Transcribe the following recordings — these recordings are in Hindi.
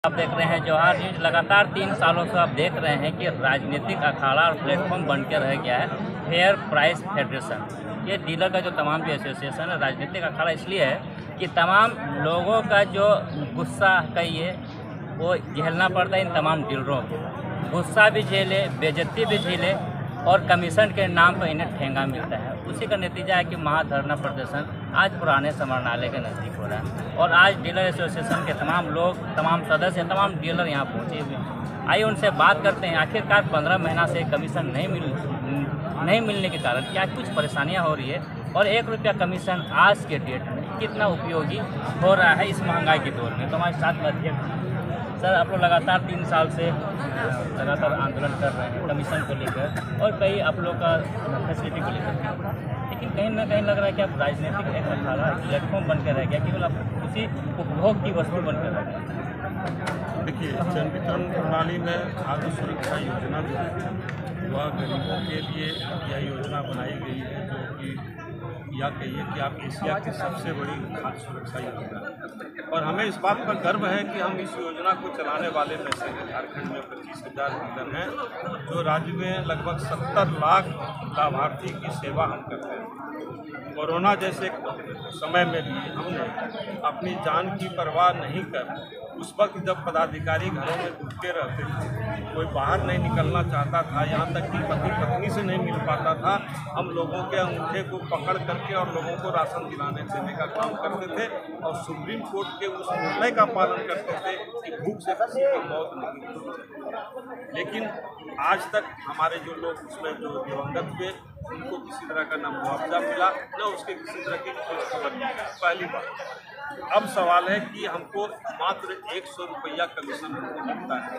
आप देख रहे हैं जवाहर न्यूज। लगातार 3 सालों से आप देख रहे हैं कि राजनीतिक अखाड़ा और प्लेटफॉर्म बन के रह गया है फेयर प्राइस फेडरेशन। ये डीलर का जो तमाम जो एसोसिएशन है, राजनीतिक अखाड़ा इसलिए है कि तमाम लोगों का जो गुस्सा कहिए वो झेलना पड़ता है इन तमाम डीलरों को। गुस्सा भी झेले, बेइज्जती भी झेले और कमीशन के नाम पर इन्हें ठेंगा मिलता है। उसी का नतीजा है कि महाधरना प्रदर्शन आज पुराने समाहरणालय के नज़दीक हो रहा है और आज डीलर एसोसिएशन के तमाम लोग, तमाम सदस्य, तमाम डीलर यहाँ पहुँचे हुए हैं। आइए उनसे बात करते हैं। आखिरकार 15 महीना से कमीशन नहीं मिलने के कारण क्या कुछ परेशानियाँ हो रही है और 1 रुपया कमीशन आज के डेट में कितना उपयोगी हो रहा है इस महंगाई के दौर में। तो हमारे साथ में अध्यक्ष सर, आप लोग लगातार 3 साल से लगातार आंदोलन कर रहे हैं कमीशन को लेकर और कई आप लोग का फैसिलिटी को लेकर, लेकिन कहीं ना कहीं लग रहा है कि अब राजनीतिक एक अखाड़ा प्लेटफॉर्म बनकर रह गया, केवल आप उसी उपभोग की वस्तु बनकर रह गया। देखिए, जन वितरण प्रणाली में खाद्य सुरक्षा योजना जो है वह गरीबों के लिए यह योजना बनाई गई है, जो कि या कहिए कि आप एशिया की सबसे बड़ी खाद्य सुरक्षा योजना है। और हमें इस बात पर गर्व है कि हम इस योजना को चलाने वाले में से झारखंड में 25,000 डीलर हैं, जो राज्य में लगभग 70 लाख लाभार्थी की सेवा हम करते हैं। कोरोना जैसे समय में भी हमने अपनी जान की परवाह नहीं कर, उस वक्त जब पदाधिकारी घरों में घुसते रहते थे, कोई बाहर नहीं निकलना चाहता था, यहाँ तक कि पति पत्नी से नहीं मिल पाता था, हम लोगों के अंगूठे को पकड़ करके और लोगों को राशन दिलाने देने का काम करते थे और सुप्रीम कोर्ट के उस निर्णय का पालन करते थे कि भूख से किसी की मौत नहीं होती। लेकिन आज तक हमारे जो लोग उसमें जो दिवंगत हुए उनको किसी तरह का न मुआवजा मिला, न उसके किसी तरह की खबर मिली। पहली बात। अब सवाल है कि हमको मात्र 100 रुपया कमीशन मिलता है।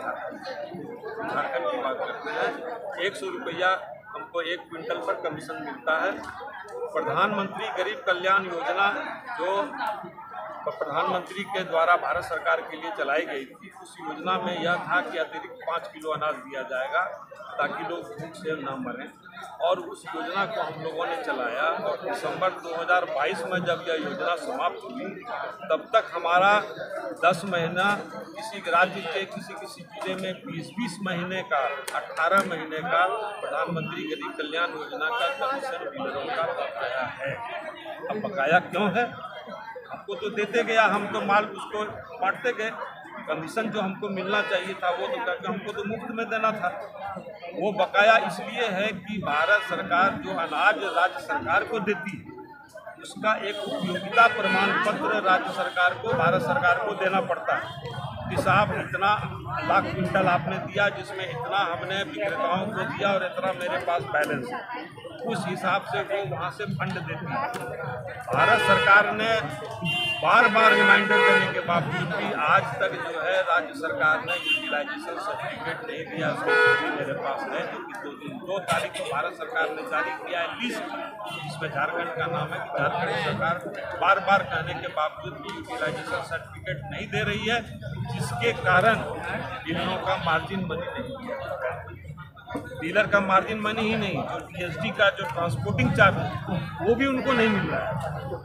झारखंड की बात करते हैं, 100 रुपया हमको 1 क्विंटल पर कमीशन मिलता है। प्रधानमंत्री गरीब कल्याण योजना जो प्रधानमंत्री के द्वारा भारत सरकार के लिए चलाई गई थी, उस योजना में यह था कि अतिरिक्त 5 किलो अनाज दिया जाएगा ताकि लोग भूख से न मरें, और उस योजना को हम लोगों ने चलाया। और दिसंबर 2022 में जब यह योजना समाप्त हुई, तब तक हमारा 10 महीना किसी राज्य के किसी जिले में 20 महीने का, 18 महीने का प्रधानमंत्री गरीब कल्याण योजना का कमीशन डीलरों का बकाया है। अब बकाया क्यों है? हमको तो देते गया, हम तो माल उसको बांटते गए। कमीशन जो हमको मिलना चाहिए था वो तो करके हमको तो मुफ्त में देना था। वो बकाया इसलिए है कि भारत सरकार जो अनाज राज्य सरकार को देती है, उसका एक उपयोगिता प्रमाण पत्र राज्य सरकार को, भारत सरकार को देना पड़ता है कि साहब इतना लाख क्विंटल आपने दिया, जिसमें इतना हमने विक्रेताओं को दिया और इतना मेरे पास बैलेंस है। उस हिसाब से वो वहाँ से फंड देती है। भारत सरकार ने बार बार रिमाइंडर देने के बावजूद भी आज तक जो है राज्य सरकार ने यूटिलाइजेशन सर्टिफिकेट नहीं दिया। मेरे पास है, जो कि 2 तारीख को भारत सरकार ने जारी किया है लिस्ट, जिसमें झारखंड का नाम है कि झारखंड सरकार बार बार कहने के बावजूद भी यूटिलाइजेशन सर्टिफिकेट नहीं दे रही है, जिसके कारण डीलरों का मार्जिन मनी नहीं है। डीलर का मार्जिन मनी ही नहीं, जो जीएसटी का जो ट्रांसपोर्टिंग चार्ज है वो भी उनको नहीं मिल रहा है।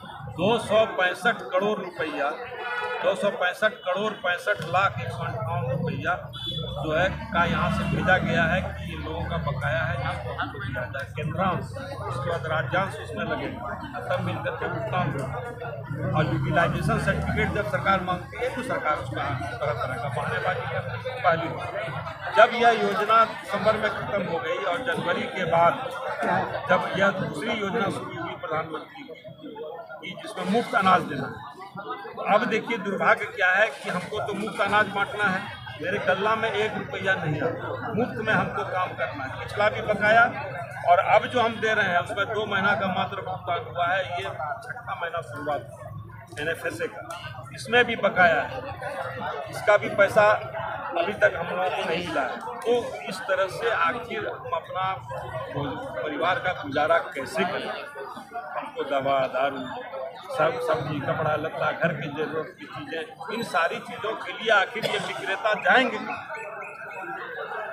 265 करोड़ रुपया, 265 करोड़ 65 लाख 158 रुपया जो है का यहाँ से भेजा गया है कि इन लोगों का बकाया है, यहाँ को हमको दिया जाए केंद्रांश, उसके बाद राज्यांश उसमें लगेगा, तब मिलकर के भुगतान होगा। और यूटिलाइजेशन सर्टिफिकेट जब सरकार मांगती है तो सरकार उसका तरह तरह का बहानेबाजी करती है। पहली बात, जब यह योजना दिसंबर में खत्म हो गई और जनवरी के बाद जब यह दूसरी योजना शुरू हुई प्रधानमंत्री की, जिसमें मुफ्त अनाज देना है, अब देखिए दुर्भाग्य क्या है कि हमको तो मुफ्त अनाज बांटना है, मेरे गल्ला में 1 रुपया नहीं आता, मुफ्त में हमको काम करना है। पिछला भी बकाया और अब जो हम दे रहे हैं उसमें 2 महीना का मात्र भुगतान हुआ है। ये 6ठा महीना शुरुआत NFSA का, इसमें भी बकाया है, इसका भी पैसा अभी तक हम लोगों को नहीं मिला है। तो इस तरह से आखिर हम अपना परिवार का गुजारा कैसे करें? हमको दवा दारू, सब्जी, कपड़ा लत्ता, घर की जरूरत की चीज़ें, इन सारी चीज़ों के लिए आखिर ये विक्रेता जाएंगे।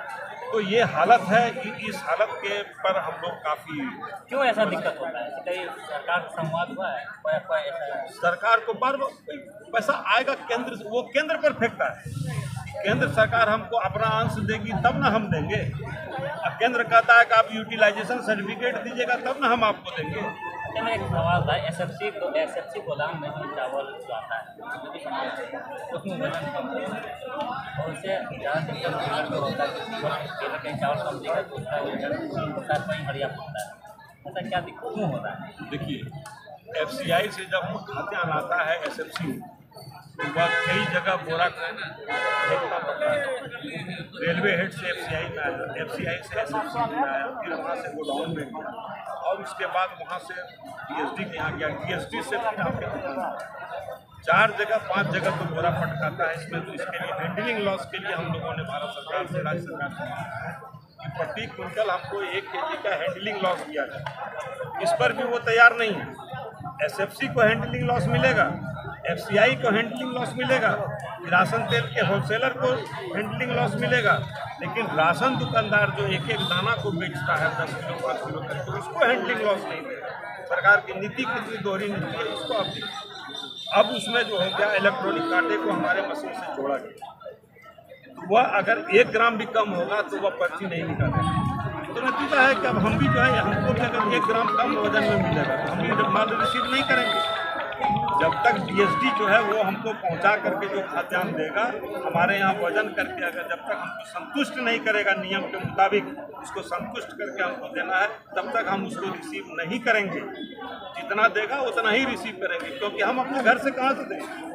तो ये हालत है कि इस हालत के पर हम लोग काफ़ी क्यों ऐसा दिक्कत होता है? कहीं सरकार से संवाद हुआ है? कोई ऐसा सरकार को बार बार पैसा आएगा केंद्र से, वो केंद्र पर फेंकता है। केंद्र सरकार हमको अपना अंश देगी तब ना हम देंगे। अब केंद्र कहता है कि आप यूटिलाइजेशन सर्टिफिकेट दीजिएगा तब ना हम आपको देंगे। मेरा एक सवाल था, एसएफसी गोदाम में जो चावल जो आता है उसमें वजन कम होता है और उससे ज़्यादा दिक्कत होता है कहीं चावल कम देगा तो उसका वजन कहीं हरिया पड़ता है। ऐसा क्या दिक्कत क्यों होता है? देखिए, एफसीआई से जब खाद्यान्न आता है एसएफसी तो वह कई जगह बोरा फेंकना पड़ता है। रेलवे हेड से एफसीआई में आया, एफसीआई से एसएफसी में आया, फिर वहाँ से गोडाउन में गया और उसके बाद वहाँ से डीएसडी के यहाँ गया, डीएसडी से फिर आपके 4 जगह 5 जगह तो बोरा फटकाता है। इसमें तो इसके लिए हैंडलिंग लॉस के लिए हम लोगों ने भारत सरकार से, राज्य सरकार से मांगा है कि प्रति क्विंटल हमको 1 kg का हैंडलिंग लॉस दिया जाए। इस पर भी वो तैयार नहीं है। एसएफसी को हैंडलिंग लॉस मिलेगा, एफसीआई को हैंडलिंग लॉस मिलेगा, राशन तेल के होलसेलर को हैंडलिंग लॉस मिलेगा, लेकिन राशन दुकानदार जो एक एक दाना को बेचता है 10 किलो 5 किलो करके उसको हैंडलिंग लॉस नहीं देगा। सरकार की नीति कितनी दोहरी नीति है उसको आप देखिए। अब उसमें जो हो गया इलेक्ट्रॉनिक कांटे को हमारे मशीन से जोड़ा गया, तो वह अगर 1 ग्राम भी कम होगा तो वह पर्ची नहीं निकालेगा। तो नतीजा है कि अब हम भी जो है हमको भी अगर 1 ग्राम कम वजन में मिलेगा तो हम भी माल रिसीव नहीं करेंगे। जब तक डीएसडी जो है वो हमको पहुंचा करके जो खाद्यान्न देगा हमारे यहाँ वजन करके, अगर जब तक हमको संतुष्ट नहीं करेगा नियम के मुताबिक उसको संतुष्ट करके हमको देना है तब तक हम उसको रिसीव नहीं करेंगे। जितना देगा उतना ही रिसीव करेंगे, क्योंकि हम अपने घर से कहाँ से देंगे।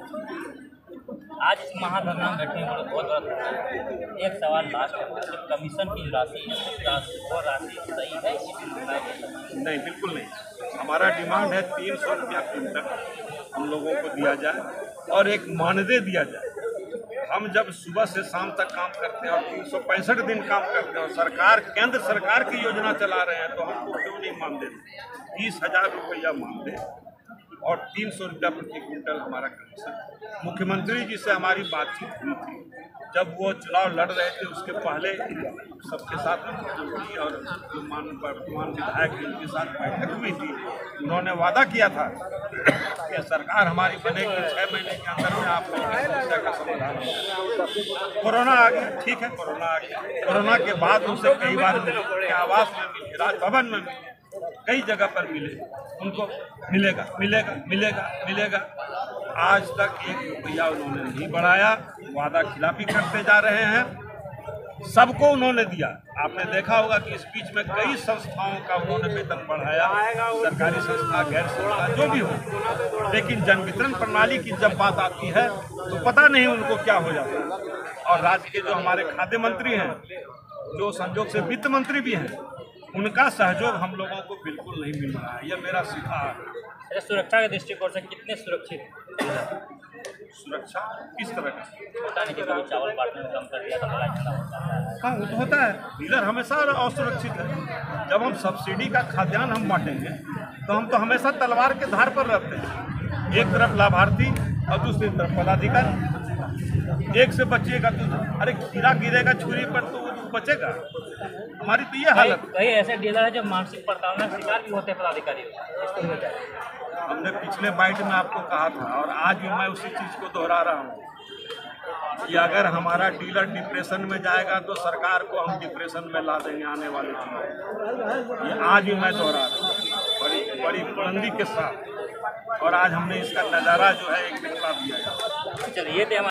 आज इस महाधरना में बैठने वाले बहुत बड़ा एक सवाल लास्ट है, कमीशन की राशि है वो राशि सही है? नहीं, बिल्कुल नहीं। हमारा डिमांड है 300 रुपया क्विंटल हम लोगों को दिया जाए और एक मानदेय दिया जाए। हम जब सुबह से शाम तक काम करते हैं और 365 दिन काम करते हैं और सरकार केंद्र सरकार की योजना चला रहे हैं तो हमको क्यों नहीं मानदेय? 30,000 रुपया मानदेय और 300 रुपया प्रति क्विंटल हमारा कमीशन। मुख्यमंत्री जी से हमारी बातचीत हुई थी जब वो चुनाव लड़ रहे थे, उसके पहले सबके साथ मुख्यमंत्री और जो वर्तमान विधायक उनके साथ बैठक हुई थी। उन्होंने वादा किया था कि सरकार हमारी बनेगी 6 महीने के अंदर में आप लोगों की समस्या का समाधान होगा। कोरोना आ गया, ठीक है, कोरोना आ गया। कोरोना के बाद उनसे कई बार मिले, आवास में मिले, राजभवन में मिले, कई जगह पर मिले, उनको मिलेगा मिलेगा मिलेगा मिलेगा। आज तक 1 रुपया उन्होंने नहीं बढ़ाया, वादा खिलाफी करते जा रहे हैं। सबको उन्होंने दिया, आपने देखा होगा कि इस बीच में कई संस्थाओं का उन्होंने वेतन बढ़ाया, सरकारी संस्था गैर संस्था जो भी हो, लेकिन जन वितरण प्रणाली की जब बात आती है तो पता नहीं उनको क्या हो जाता है। और राज्य के जो हमारे खाद्य मंत्री हैं, जो संयोग से वित्त मंत्री भी हैं, उनका सहयोग हम लोगों को बिल्कुल नहीं मिल रहा है। यह मेरा सीधा है। सुरक्षा के दृष्टिकोण से कितने सुरक्षित? सुरक्षा किस तरह का? पता नहीं कि कभी चावल बांटने में कम कर दिया था। हाँ, वो तो होता है। डीलर हमेशा असुरक्षित है। जब हम सब्सिडी का खाद्यान्न हम बांटेंगे तो हम तो हमेशा तलवार के धार पर रहते हैं। एक तरफ लाभार्थी और दूसरी तरफ पदाधिकारी। एक से बचिएगा तो अरे कीड़ा गिरेगा छुरी पर तो बचेगा। हमारी तो ये हालत। कई ऐसे डीलर है जो मानसिक प्रताड़ना का शिकार भी होते हैं पदाधिकारी। हमने पिछले बाइट में आपको कहा था और आज भी मैं उसी चीज़ को दोहरा रहा हूँ कि अगर हमारा डीलर डिप्रेशन में जाएगा तो सरकार को हम डिप्रेशन में ला देंगे आने वाले समय। ये आज भी मैं दोहरा रहा हूँ बड़ी बुलंदी के साथ, और आज हमने इसका नज़ारा जो है एक दिखला दिया है। चलिए